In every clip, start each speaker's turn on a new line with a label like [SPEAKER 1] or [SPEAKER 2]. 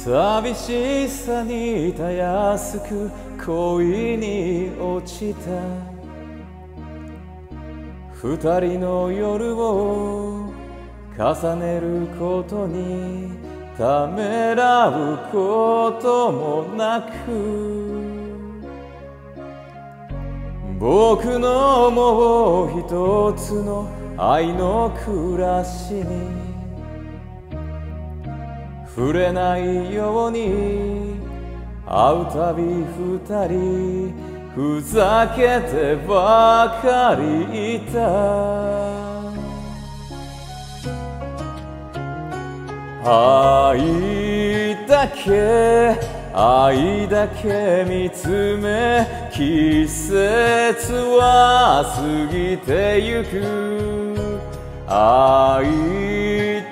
[SPEAKER 1] 寂しさにたやすく恋に落ちた二人の夜を重ねることにためらうこともなく僕のもう一つの愛の暮らしに触れないように会うたび二人ふざけてばかりいた愛だけ見つめ季節は過ぎてゆく愛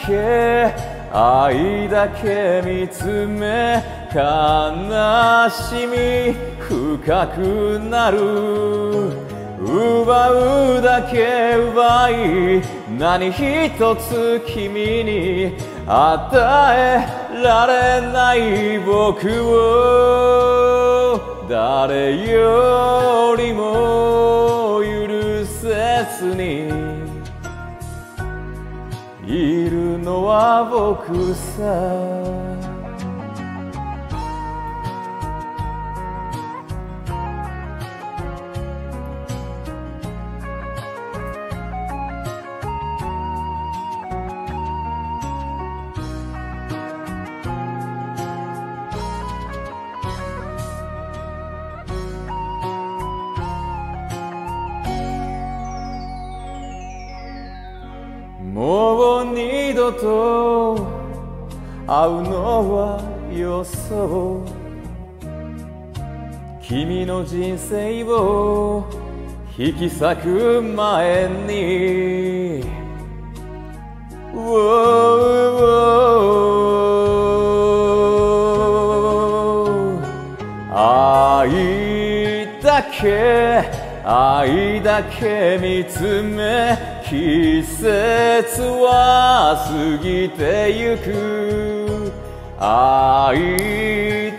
[SPEAKER 1] だけ見つめ悲しみ深くなる奪うだけ奪い何一つ君に与えられない僕を誰よりも許せずにいるのは僕さもう二度と会うのはよそう君の人生を引き裂く前に愛だけ見つめ季節は過ぎてゆく愛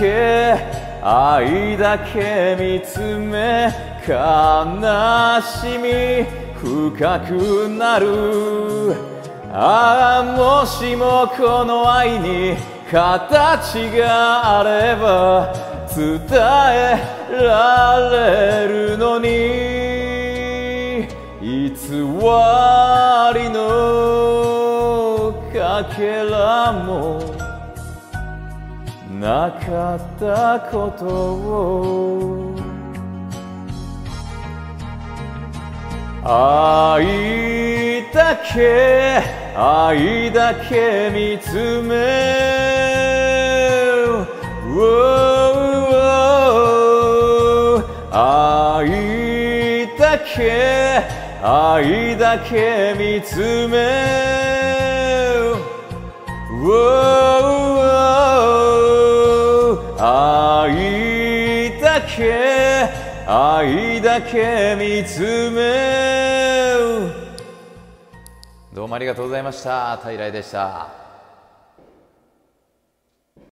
[SPEAKER 1] だけ見つめ悲しみ深くなるもしもこの愛に形があれば伝えられるのに偽りのかけらもなかったことを愛だけ見つめ愛だけ見つめ愛だけ見つめどうもありがとうございました。平井でした。